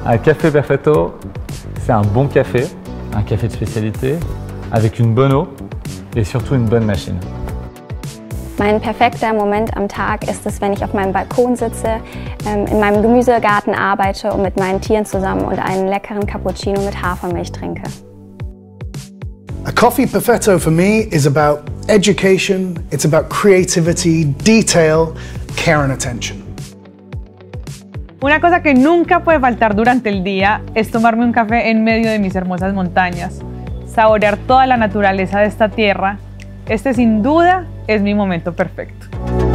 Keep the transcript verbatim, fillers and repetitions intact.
Un café Perfetto, c'est un bon café, un café de spécialité, avec une bonne eau et surtout une bonne machine. Mein perfekter Moment am Tag ist es, wenn ich auf meinem Balkon sitze, in meinem Gemüsegarten arbeite und mit meinen Tieren zusammen und einen leckeren Cappuccino mit Hafermilch trinke. A coffee perfetto for me is about education, it's about creativity, detail, care and attention. Una cosa que nunca puede faltar durante el día es tomarme un café en medio de mis hermosas montañas, saborear toda la naturaleza de esta tierra. Este sin duda es mi momento perfecto.